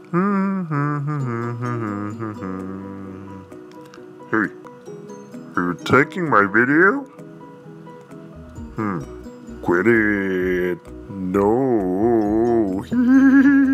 Hey, are you taking my video? Quit it. No.